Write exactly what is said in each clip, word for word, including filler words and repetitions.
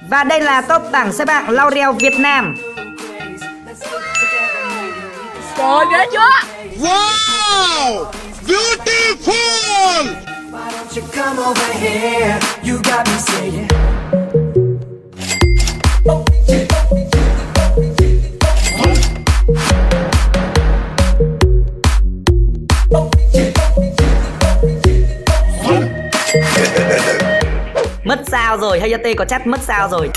Và đây là top bảng xếp hạng L'Oreal Việt Nam. Trời ghê chưa? Wow! Beautiful! Mất sao rồi, Hayate có chat mất sao rồi.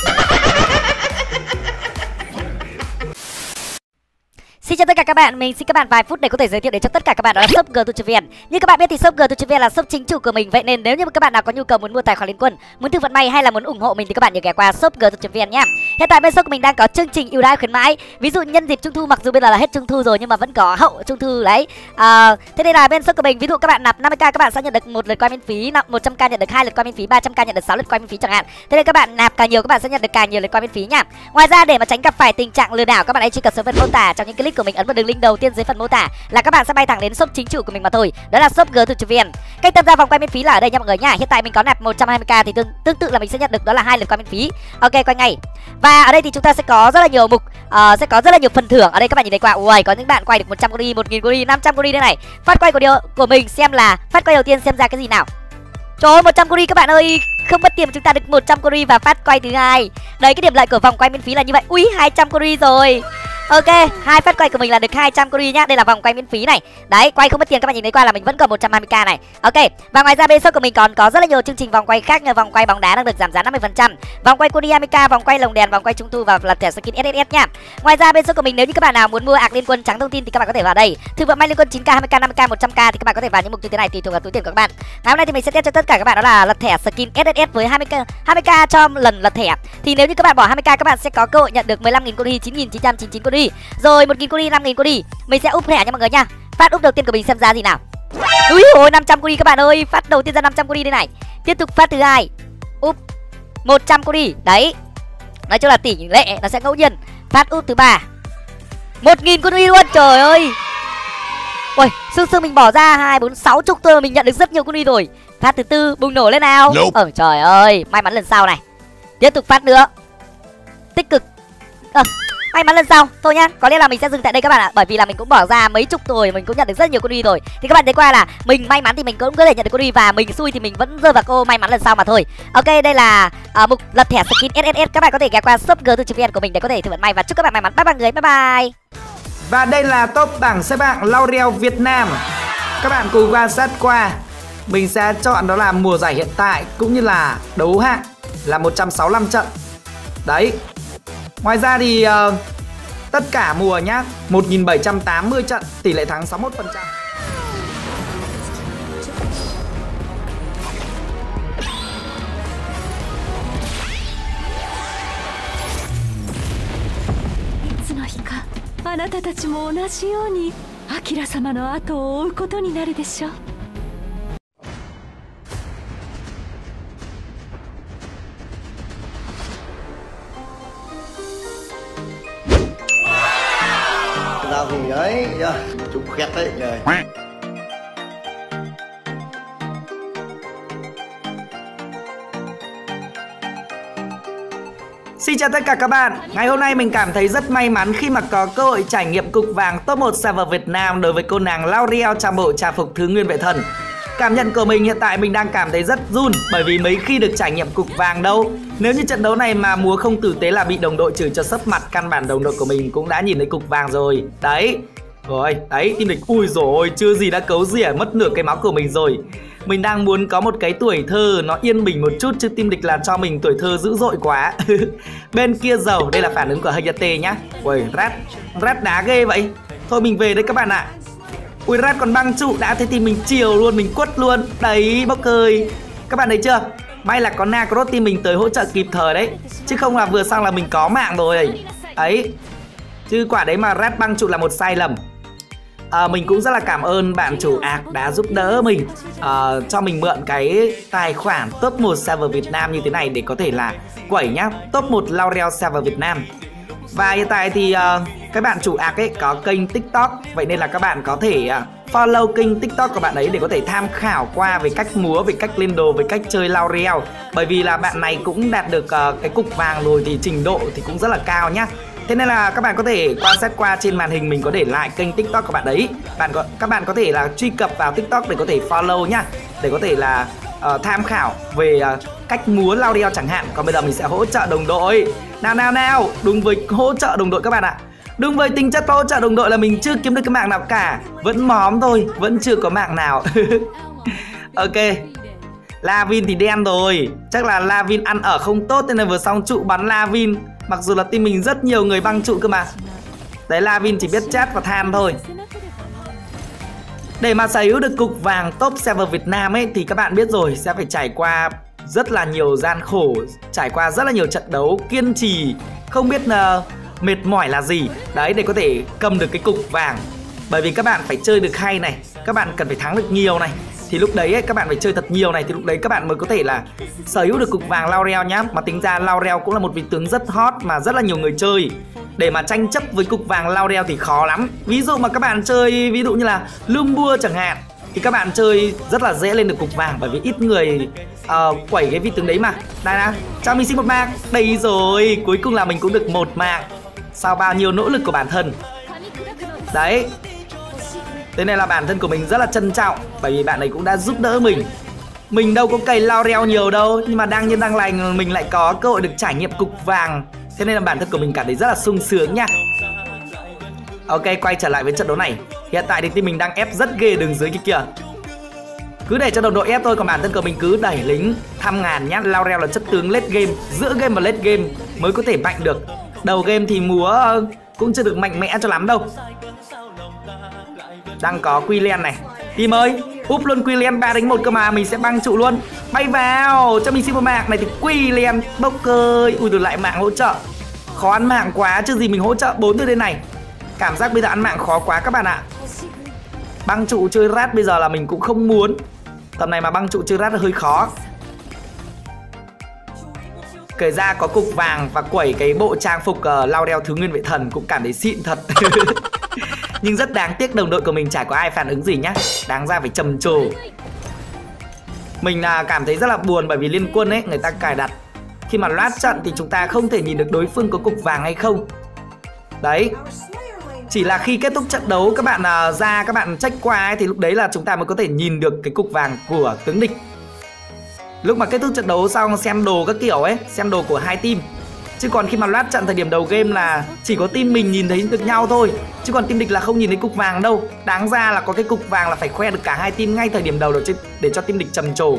Xin chào tất cả các bạn, mình xin các bạn vài phút để có thể giới thiệu đến cho tất cả các bạn đó là shop G hai vn. Như các bạn biết thì shop G hai vn là shop chính chủ của mình, vậy nên nếu như các bạn nào có nhu cầu muốn mua tài khoản liên quân, muốn thử vận may hay là muốn ủng hộ mình thì các bạn nhớ ghé qua shop G hai vn nhé. Hiện tại bên shop của mình đang có chương trình ưu đãi khuyến mãi, ví dụ nhân dịp trung thu, mặc dù bây giờ là hết trung thu rồi nhưng mà vẫn có hậu trung thu đấy. À, thế nên là bên shop của mình, ví dụ các bạn nạp năm mươi k các bạn sẽ nhận được một lượt quay miễn phí, một trăm k nhận được hai lượt quay miễn phí, ba trăm k nhận được sáu lượt quay miễn phí chẳng hạn. Thế nên các bạn nạp càng nhiều các bạn sẽ nhận được càng nhiều lượt quay miễn phí nha. Ngoài ra để mà tránh gặp phải tình trạng lừa đảo, các bạn hãy truy cập xuống phần mô tả trong những clip của mình, ấn vào đường link đầu tiên dưới phần mô tả là các bạn sẽ bay thẳng đến shop chính chủ của mình mà thôi, đó là shop G hai vn. Cách tham gia vòng quay miễn phí là ở đây nha mọi người nhá. Hiện tại mình có nạp một trăm hai mươi k thì tương, tương tự là mình sẽ nhận được đó là hai lượt quay miễn phí. Ok, quay ngay. Và ở đây thì chúng ta sẽ có rất là nhiều mục, uh, sẽ có rất là nhiều phần thưởng. Ở đây các bạn nhìn thấy qua, ui, có những bạn quay được một trăm cori, một nghìn cori, năm trăm cori đây này. Phát quay của điều của mình xem là phát quay đầu tiên xem ra cái gì nào. Trời ơi, một trăm cori các bạn ơi, không mất tiền mà chúng ta được một trăm cori và phát quay thứ hai. Đấy, cái điểm lợi của vòng quay miễn phí là như vậy. Ui, hai trăm cori rồi. Ok, hai phát quay của mình là được hai trăm cori nhá. Đây là vòng quay miễn phí này. Đấy, quay không mất tiền, các bạn nhìn thấy qua là mình vẫn còn một trăm hai mươi k này. Ok, và ngoài ra bên shop của mình còn có rất là nhiều chương trình vòng quay khác, như vòng quay bóng đá đang được giảm giá năm mươi phần trăm, vòng quay Cody hai mươi k, vòng quay lồng đèn, vòng quay trung thu và lật thẻ skin ét ét ét nhá. Ngoài ra bên shop của mình, nếu như các bạn nào muốn mua ạc liên quân trắng thông tin thì các bạn có thể vào đây. Thử vận may liên quân chín k, hai mươi k, năm mươi k, một trăm k thì các bạn có thể vào những mục như thế này tùy thuộc vào túi tiền của các bạn. Ngày hôm nay thì mình sẽ test cho tất cả các bạn đó là lật thẻ skin ét ét ét với hai mươi k, hai mươi k cho lần lật thẻ. Thì nếu như các bạn bỏ hai mươi k các bạn sẽ có cơ hội nhận được mười lăm nghìn cori, chín nghìn chín trăm chín mươi chín cori. Rồi một nghìn cori, năm nghìn cori. Mình sẽ úp thẻ nha mọi người nha. Phát úp đầu tiên của mình xem ra gì nào. Úi ôi, năm trăm cori các bạn ơi, phát đầu tiên ra năm trăm cori đây này. Tiếp tục phát thứ hai. Úp một trăm cori. Đấy. Nói chung là tỷ lệ nó sẽ ngẫu nhiên. Phát úp thứ ba. một nghìn cori luôn, trời ơi. Ui, sương sương mình bỏ ra hai bốn sáu chục thôi mình nhận được rất nhiều cori rồi. Phát thứ tư, bùng nổ lên nào. Nope. Ờ trời ơi, may mắn lần sau này. Tiếp tục phát nữa. Tích cực. Ờ may mắn lần sau thôi nhá, có lẽ là mình sẽ dừng tại đây các bạn ạ, bởi vì là mình cũng bỏ ra mấy chục rồi, mình cũng nhận được rất nhiều cori rồi. Thì các bạn thấy qua là mình may mắn thì mình cũng có thể nhận được cori, và mình xui thì mình vẫn rơi vào cô may mắn lần sau mà thôi. Ok, đây là uh, mục lật thẻ skin ét ét ét, các bạn có thể ghé qua shop G hai vn của mình để có thể thử vận may, và chúc các bạn may mắn. Bye bye người, bye bye. Và đây là top bảng xếp hạng L'Oreal Việt Nam. Các bạn cùng quan sát qua. Mình sẽ chọn đó là mùa giải hiện tại cũng như là đấu hạng là một trăm sáu mươi lăm trận. Đấy. Ngoài ra thì uh, tất cả mùa nhá, một nghìn bảy trăm tám mươi trận, tỷ lệ thắng sáu mươi mốt phần trăm. Ra thì đấy, chụp khét đấy trời. Xin chào tất cả các bạn. Ngày hôm nay mình cảm thấy rất may mắn khi mà có cơ hội trải nghiệm cục vàng top một server Việt Nam đối với cô nàng L'Oreal trong bộ trang phục thứ nguyên vệ thần. Cảm nhận của mình hiện tại mình đang cảm thấy rất run, bởi vì mấy khi được trải nghiệm cục vàng đâu. Nếu như trận đấu này mà múa không tử tế là bị đồng đội chửi cho sấp mặt, căn bản đồng đội của mình cũng đã nhìn thấy cục vàng rồi. Đấy. Rồi, đấy, team địch, ui dồi ôi, chưa gì đã cấu rỉa mất nửa cái máu của mình rồi. Mình đang muốn có một cái tuổi thơ nó yên bình một chút, chứ team địch là cho mình tuổi thơ dữ dội quá. Bên kia dầu, đây là phản ứng của Hayate nhá. Ui, Rat, Rat đá ghê vậy. Thôi mình về đây các bạn ạ. Ui, Rat còn băng trụ, đã thế thì mình chiều luôn, mình quất luôn. Đấy, bốc cười. Các bạn thấy chưa? May là có Nacrot team mình tới hỗ trợ kịp thời đấy, chứ không là vừa xong là mình có mạng rồi. Ấy. Chứ quả đấy mà Rat băng trụ là một sai lầm. À, mình cũng rất là cảm ơn bạn chủ ạc đã giúp đỡ mình, à, cho mình mượn cái tài khoản top một server Việt Nam như thế này để có thể là quẩy nhá, top một L'Oreal server Việt Nam. Và hiện tại thì uh, các bạn chủ ạc ấy có kênh TikTok, vậy nên là các bạn có thể uh, follow kênh TikTok của bạn ấy để có thể tham khảo qua về cách múa, về cách lên đồ, về cách chơi L'Oreal. Bởi vì là bạn này cũng đạt được uh, cái cục vàng rồi thì trình độ thì cũng rất là cao nhá. Thế nên là các bạn có thể quan sát qua trên màn hình mình có để lại kênh TikTok của bạn ấy. Bạn có, các bạn có thể là truy cập vào TikTok để có thể follow nhá, để có thể là uh, tham khảo về uh, cách múa L'Oreal chẳng hạn. Còn bây giờ mình sẽ hỗ trợ đồng đội. Nào nào nào, đúng với hỗ trợ đồng đội các bạn ạ. Đúng với tính chất hỗ trợ đồng đội là mình chưa kiếm được cái mạng nào cả, vẫn móm thôi, vẫn chưa có mạng nào. Ok, Lavin thì đen rồi, chắc là Lavin ăn ở không tốt nên là vừa xong trụ bắn Lavin. Mặc dù là team mình rất nhiều người băng trụ cơ mà. Đấy, Lavin chỉ biết chat và than thôi. Để mà sở hữu được cục vàng top server Việt Nam ấy thì các bạn biết rồi, sẽ phải trải qua rất là nhiều gian khổ, trải qua rất là nhiều trận đấu, kiên trì, không biết uh, mệt mỏi là gì. Đấy, để có thể cầm được cái cục vàng. Bởi vì các bạn phải chơi được hay này, các bạn cần phải thắng được nhiều này. Thì lúc đấy ấy, các bạn phải chơi thật nhiều này, thì lúc đấy các bạn mới có thể là sở hữu được cục vàng L'Oreal nhá. Mà tính ra L'Oreal cũng là một vị tướng rất hot mà rất là nhiều người chơi. Để mà tranh chấp với cục vàng L'Oreal thì khó lắm. Ví dụ mà các bạn chơi ví dụ như là Lumbua chẳng hạn, thì các bạn chơi rất là dễ lên được cục vàng, bởi vì ít người uh, quẩy cái vị tướng đấy mà. Đây nào, cho mình xin một mạng. Đây rồi, cuối cùng là mình cũng được một mạng sau bao nhiêu nỗ lực của bản thân. Đấy, thế nên là bản thân của mình rất là trân trọng, bởi vì bạn ấy cũng đã giúp đỡ mình. Mình đâu có cày L'Oreal nhiều đâu, nhưng mà đang nhiên đang lành mình lại có cơ hội được trải nghiệm cục vàng. Thế nên là bản thân của mình cảm thấy rất là sung sướng nha. Ok, quay trở lại với trận đấu này. Hiện tại thì team mình đang ép rất ghê đường dưới kia kìa. Cứ để cho đồng đội ép thôi, còn bản thân của mình cứ đẩy lính thăm ngàn nhá. L'Oreal là chất tướng late game, giữa game và late game mới có thể mạnh được. Đầu game thì múa cũng chưa được mạnh mẽ cho lắm đâu. Đang có Quillen này. Team ơi, úp luôn Quillen ba đánh một cơ mà, mình sẽ băng trụ luôn. Bay vào, cho mình xin một mạng này thì Quillen bốc ơi. Ui rồi lại mạng hỗ trợ. Khó ăn mạng quá chứ gì, mình hỗ trợ bốn từ đây này. Cảm giác bây giờ ăn mạng khó quá các bạn ạ. Băng trụ chơi rat bây giờ là mình cũng không muốn. Tầm này mà băng trụ chơi rat là hơi khó. Kể ra có cục vàng và quẩy cái bộ trang phục uh, L'Oreal thứ nguyên vệ thần cũng cảm thấy xịn thật. Nhưng rất đáng tiếc đồng đội của mình chả có ai phản ứng gì nhá. Đáng ra phải trầm trồ. Mình là cảm thấy rất là buồn bởi vì liên quân ấy, người ta cài đặt khi mà loát trận thì chúng ta không thể nhìn được đối phương có cục vàng hay không. Đấy, chỉ là khi kết thúc trận đấu các bạn uh, ra các bạn check qua ấy, thì lúc đấy là chúng ta mới có thể nhìn được cái cục vàng của tướng địch. Lúc mà kết thúc trận đấu xong xem đồ các kiểu ấy, xem đồ của hai team. Chứ còn khi mà loát trận thời điểm đầu game là chỉ có team mình nhìn thấy được nhau thôi, chứ còn team địch là không nhìn thấy cục vàng đâu. Đáng ra là có cái cục vàng là phải khoe được cả hai team ngay thời điểm đầu để, để cho team địch trầm trồ.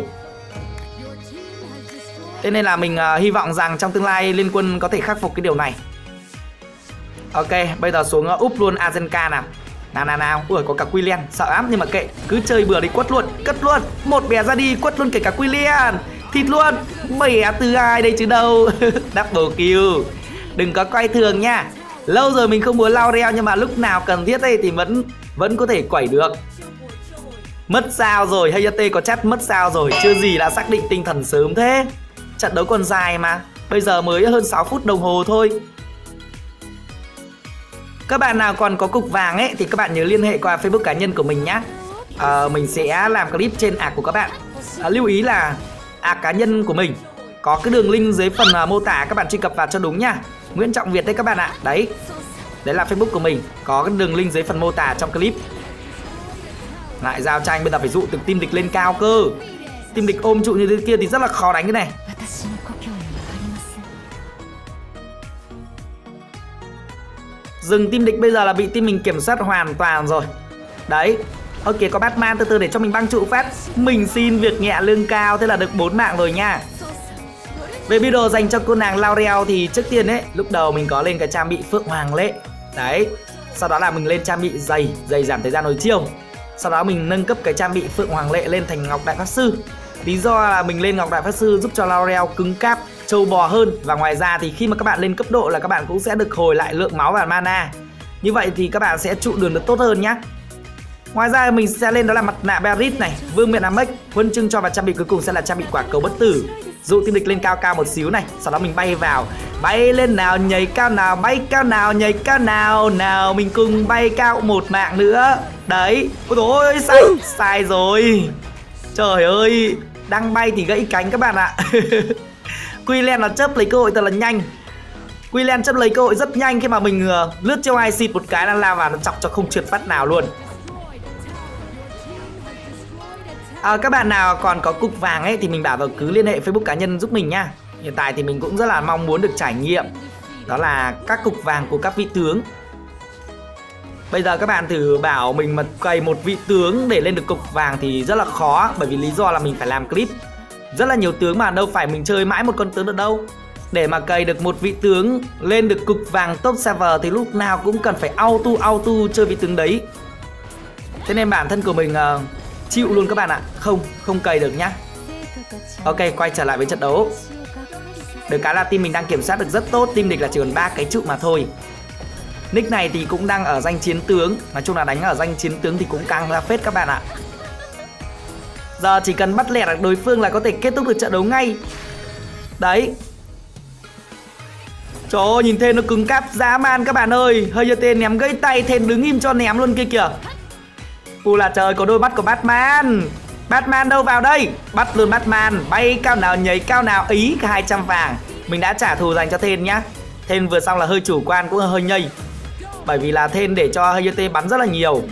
Thế nên là mình uh, hy vọng rằng trong tương lai liên quân có thể khắc phục cái điều này. Ok, bây giờ xuống uh, úp luôn Azenka nào. Nào nào nào, ui có cả Quillen, sợ lắm nhưng mà kệ, cứ chơi bừa đi, quất luôn, cất luôn. Một bè ra đi, quất luôn kể cả Quillen. Thịt luôn, bè từ ai đây chứ đâu. Double kill. Đừng có coi thường nha. Lâu rồi mình không muốn L'Oreal nhưng mà lúc nào cần thiết đây thì vẫn vẫn có thể quẩy được. Mất sao rồi, Hayate có chat mất sao rồi, chưa gì đã xác định tinh thần sớm thế. Trận đấu còn dài mà, bây giờ mới hơn sáu phút đồng hồ thôi. Các bạn nào còn có cục vàng ấy thì các bạn nhớ liên hệ qua Facebook cá nhân của mình nhá. à, Mình sẽ làm clip trên ạc của các bạn. à, Lưu ý là ạc cá nhân của mình có cái đường link dưới phần uh, mô tả, các bạn truy cập vào cho đúng nha. Nguyễn Trọng Việt đấy các bạn ạ. Đấy, đấy là Facebook của mình, có cái đường link dưới phần mô tả trong clip. Lại giao tranh, bây giờ phải dụ từng team địch lên cao cơ. Team địch ôm trụ như thế kia thì rất là khó đánh cái này. Dừng team địch bây giờ là bị team mình kiểm soát hoàn toàn rồi. Đấy, ok có Batman, từ từ để cho mình băng trụ phát. Mình xin việc nhẹ lương cao, thế là được bốn mạng rồi nha. Về video dành cho cô nàng L'Oreal thì trước tiên ấy, lúc đầu mình có lên cái trang bị Phượng Hoàng Lệ. Đấy, sau đó là mình lên trang bị giày, giày giảm thời gian hồi chiêu. Sau đó mình nâng cấp cái trang bị Phượng Hoàng Lệ lên thành Ngọc Đại Pháp Sư. Lý do là mình lên Ngọc Đại Pháp Sư giúp cho L'Oreal cứng cáp, trâu bò hơn. Và ngoài ra thì khi mà các bạn lên cấp độ là các bạn cũng sẽ được hồi lại lượng máu và mana. Như vậy thì các bạn sẽ trụ đường được tốt hơn nhá. Ngoài ra mình sẽ lên đó là mặt nạ Berit này, vương miện Amex, huân chương cho và trang bị cuối cùng sẽ là trang bị quả cầu bất tử. Dụ team địch lên cao cao một xíu này, sau đó mình bay vào, bay lên nào, nhảy cao nào, bay cao nào, nhảy cao nào, nào mình cùng bay cao một mạng nữa. Đấy, ôi dồi ôi, sai, sai rồi. Trời ơi, đang bay thì gãy cánh các bạn ạ. Quillen là chớp lấy cơ hội thật là nhanh. Quillen chớp lấy cơ hội rất nhanh khi mà mình uh, lướt châu ai xịt một cái là lao vào, nó chọc cho không trượt phát nào luôn. À, các bạn nào còn có cục vàng ấy thì mình bảo là cứ liên hệ Facebook cá nhân giúp mình nha. Hiện tại thì mình cũng rất là mong muốn được trải nghiệm đó là các cục vàng của các vị tướng. Bây giờ các bạn thử bảo mình mà cày một vị tướng để lên được cục vàng thì rất là khó, bởi vì lý do là mình phải làm clip rất là nhiều tướng mà đâu phải mình chơi mãi một con tướng được đâu. Để mà cày được một vị tướng lên được cục vàng top server thì lúc nào cũng cần phải auto auto chơi vị tướng đấy. Thế nên bản thân của mình uh, chịu luôn các bạn ạ, không không cày được nhá. Ok, quay trở lại với trận đấu. Được cái là team mình đang kiểm soát được rất tốt, team địch là chỉ còn ba cái trụ mà thôi. Nick này thì cũng đang ở danh chiến tướng, nói chung là đánh ở danh chiến tướng thì cũng căng ra phết các bạn ạ. Giờ chỉ cần bắt lẻ được đối phương là có thể kết thúc được trận đấu ngay. Đấy. Trời ơi, nhìn Thên nó cứng cáp dã man các bạn ơi. Hơi như tên ném gãy tay, Thên đứng im cho ném luôn kia kìa. Ui là trời, có đôi mắt của Batman. Batman đâu vào đây. Bắt luôn Batman, bay cao nào nhảy cao nào. Ý cả hai trăm vàng. Mình đã trả thù dành cho Thên nhá. Thên vừa xong là hơi chủ quan, cũng hơi nhây. Bởi vì là Thên để cho Hơi như tên bắn rất là nhiều.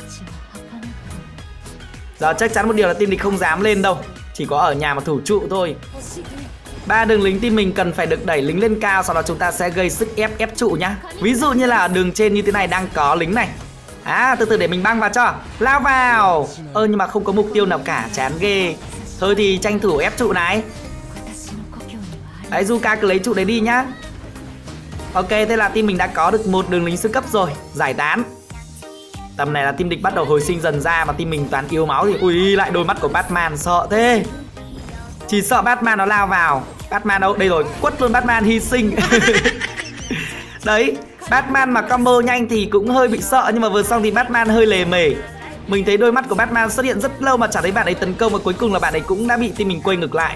Giờ chắc chắn một điều là team địch không dám lên đâu, chỉ có ở nhà mà thủ trụ thôi. Ba đường lính team mình cần phải được đẩy lính lên cao, sau đó chúng ta sẽ gây sức ép ép trụ nhá. Ví dụ như là ở đường trên như thế này đang có lính này. À, từ từ để mình băng vào cho. Lao vào. Ơ nhưng mà không có mục tiêu nào cả, chán ghê. Thôi thì tranh thủ ép trụ này. Đấy, Zuka cứ lấy trụ đấy đi nhá. Ok, thế là team mình đã có được một đường lính sơ cấp rồi, giải tán. Tầm này là team địch bắt đầu hồi sinh dần ra, mà team mình toàn yếu máu thì ui lại đôi mắt của Batman, sợ thế. Chỉ sợ Batman nó lao vào. Batman đâu? Đây rồi, quất luôn Batman, hy sinh. Đấy, Batman mà combo nhanh thì cũng hơi bị sợ, nhưng mà vừa xong thì Batman hơi lề mề. Mình thấy đôi mắt của Batman xuất hiện rất lâu mà chẳng thấy bạn ấy tấn công, và cuối cùng là bạn ấy cũng đã bị team mình quay ngược lại.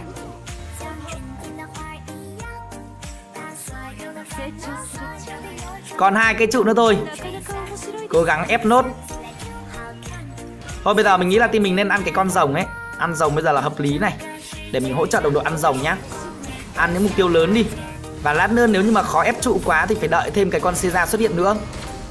Còn hai cái trụ nữa thôi, cố gắng ép nốt. Thôi bây giờ mình nghĩ là team mình nên ăn cái con rồng ấy. Ăn rồng bây giờ là hợp lý này, để mình hỗ trợ đồng đội ăn rồng nhá. Ăn những mục tiêu lớn đi. Và lát nữa nếu như mà khó ép trụ quá thì phải đợi thêm cái con Caesar xuất hiện nữa.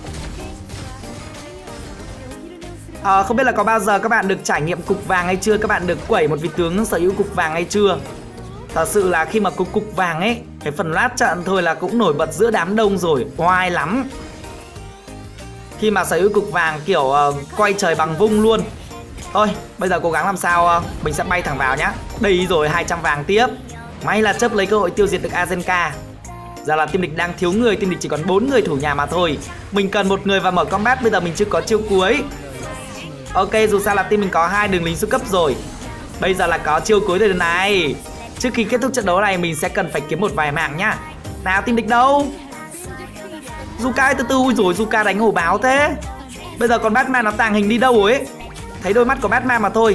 à, Không biết là có bao giờ các bạn được trải nghiệm cục vàng hay chưa? Các bạn được quẩy một vị tướng sở hữu cục vàng hay chưa? Thật sự là khi mà cục cục vàng ấy, cái phần lát trận thôi là cũng nổi bật giữa đám đông rồi, oai lắm. Khi mà sở hữu cục vàng kiểu uh, quay trời bằng vung luôn. Thôi, bây giờ cố gắng làm sao uh, mình sẽ bay thẳng vào nhá. Đây rồi, hai trăm vàng tiếp. May là chấp lấy cơ hội tiêu diệt được Azenka. Giờ là team địch đang thiếu người, team địch chỉ còn bốn người thủ nhà mà thôi. Mình cần một người vào mở combat, bây giờ mình chưa có chiêu cuối. Ok, dù sao là team mình có hai đường lính siêu cấp rồi. Bây giờ là có chiêu cuối rồi này. Trước khi kết thúc trận đấu này mình sẽ cần phải kiếm một vài mạng nhá. Nào, team địch đâu? Zuka từ từ, ui rồi Zuka đánh hổ báo thế. Bây giờ còn Batman nó tàng hình đi đâu rồi ấy. Thấy đôi mắt của Batman mà thôi.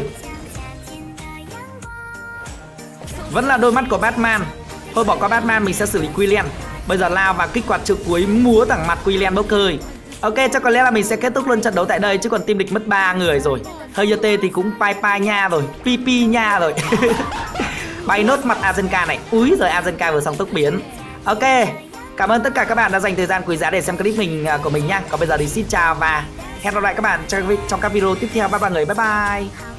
Vẫn là đôi mắt của Batman. Thôi bỏ qua Batman, mình sẽ xử lý Quillen. Bây giờ lao và kích hoạt chiêu cuối múa thẳng mặt Quillen bốc hơi. Ok, chắc có lẽ là mình sẽ kết thúc luôn trận đấu tại đây, chứ còn team địch mất ba người rồi. Hơi tê thì cũng pai pai nha rồi, pi pi nha rồi. Bay nốt mặt Azenka này. Úi rồi, Azenka vừa xong tốc biến. Ok, cảm ơn tất cả các bạn đã dành thời gian quý giá để xem clip mình của mình nha. Còn bây giờ thì xin chào và hẹn gặp lại các bạn trong các video tiếp theo. Bye bye người, bye bye.